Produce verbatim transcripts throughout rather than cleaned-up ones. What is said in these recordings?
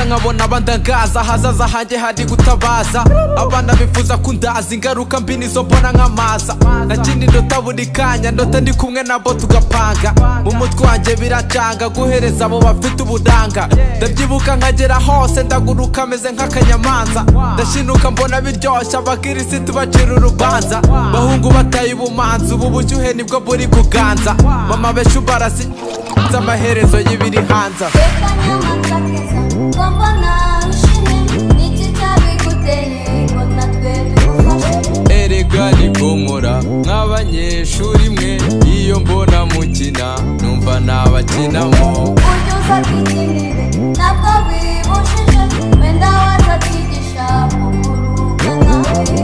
nkabona abandangaza hazaza hanjye hari gutabaza abana bifuza kundaza ingaruka mbi nizo mbona nk'amaza nakindi ndota buri kanya ndota ndi kumwe nabo tugapanga mu mutwe wanjye biracanga guhereza abo bafite ubudanga ndabyibuka nkagera hose ndaguruka meze nk'akanyamanza ndashinuka mbona biryoshye abakirisitu bacira urubanza bahungu bataye ubumanzi ubu bushyuhe nibwo buri kuganza mama beshu barasi z'amaherezo y'ibiri hanza Akanyamanza keza ko mbona wishimye n'iki cyabiguteye ngo natwe tugufashe erega nikomora nk'abanyeshuri mwe iyo mbona mukina numva nabakinamo ujya uza kwikinire ntabwo bibujije wenda wazatwigisha kuguruka nawe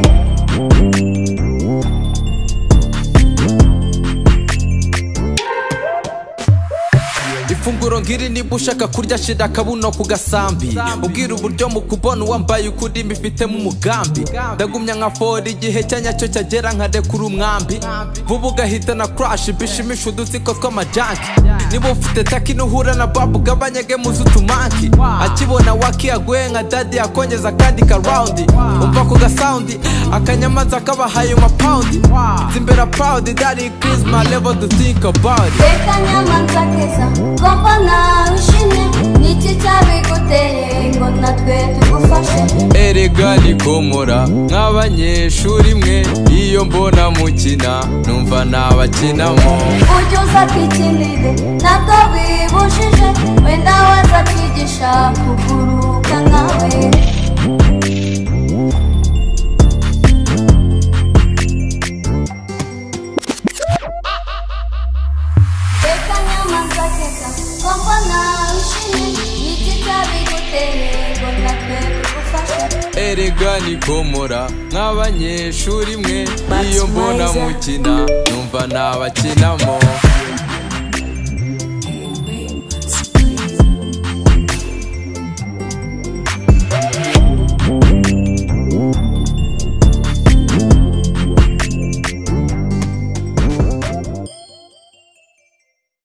ifunguro ngiri niba ushaka kurya shira akabuno ku gasambi ubwira uburyo mu kubona uwambaye ukuri mbifitemo umugambi ndagumya nka fora igihe cyanyacyo cyagera nkadekura umwambi vuba ugahita na crash bishimisha udutsiko tw'amajanki niba ufite taki nuhura na babu ugabanyage muzi utumanki akibona wakiyaguye nka dadi yakongeza kandi ka roundi umva ku gasaundi akanyamanza kabahaye umapawundi zimbera proud that increase my level to think about it Akanyamanza keza ko mbona wishimye n'iki cyabiguteye ngo natwe tugufashe erega nikomora nk'abanyeshuri mwe iyo mbona mukina numva nabakinamo ujya uza kwikinire ntabwo bibujije wenda wazatwigisha kuguruka nkawe Akanyamanza keza ko mbona wishimye n'iki cyabiguteye ngo natwe tugufashe erega nikomora nk'abanyeshuri mwe iyo mbona mukina numva nabakinamo